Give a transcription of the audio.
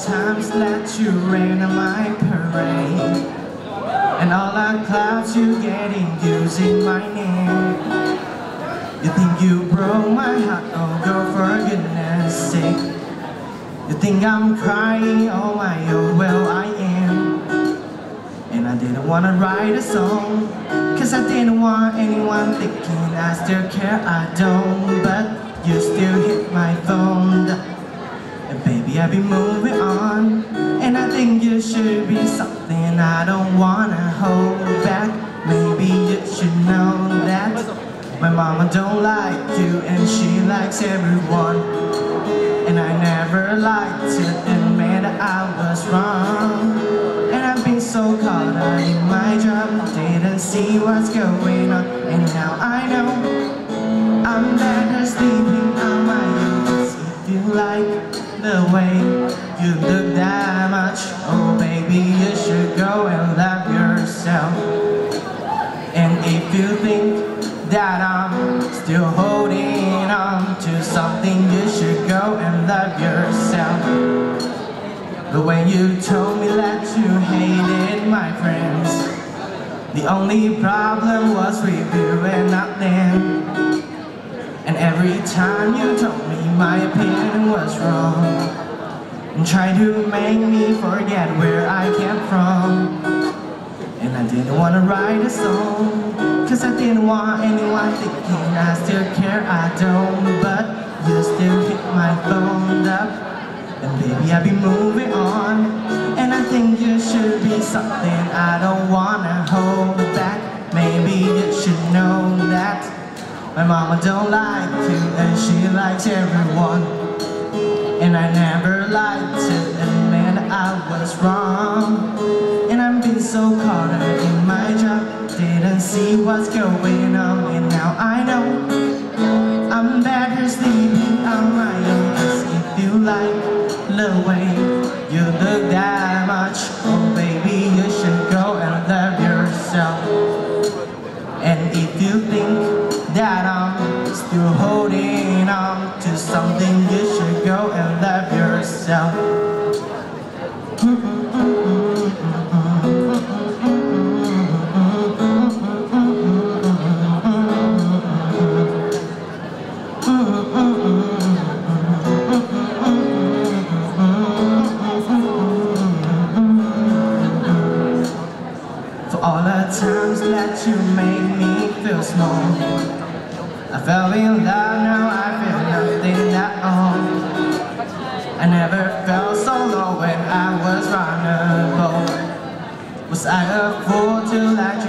times that you rain on my parade, and all the clouds you getting using my name. You think you broke my heart, oh girl, for goodness sake. You think I'm crying, oh my, oh well I am. And I didn't wanna write a song, cause I didn't want anyone thinking I still care, I don't. But you still hit my phone, and baby I've been moving on. And I think you should be something I don't wanna hold back. Maybe you should know that my mama don't like you and she likes everyone. And I never liked to admit that I was wrong. And I've been so caught up in my job, didn't see what's going on. And now I know I'm better sleeping on my own. If you like the way you look that much, oh baby you should go and love yourself. And if you think that I'm still holding on to something, you should go and love yourself. The way you told me that you hated my friends, the only problem was with you and not them. And every time you told me my opinion was wrong, and tried to make me forget where I came from. And I didn't want to write a song, cause I didn't want anyone thinking I still care, I don't. But you still hit my phone up, and baby I've been moving on. And I think you should be something I don't wanna hold back. Maybe you should know that my mama don't like you and she likes everyone. And I never liked to admit I was wrong. And I've been so caught up in my job, didn't see what's going on. And now I know I'm better sleeping on my own. Cause if you like the way you look that much, oh baby you should go and love yourself. And if you think that I'm still holding on to something, you should go and love yourself. For all the times that you made me feel small, I fell in love, now I feel nothing at all. I never felt so low when I was vulnerable. Was I a fool to let you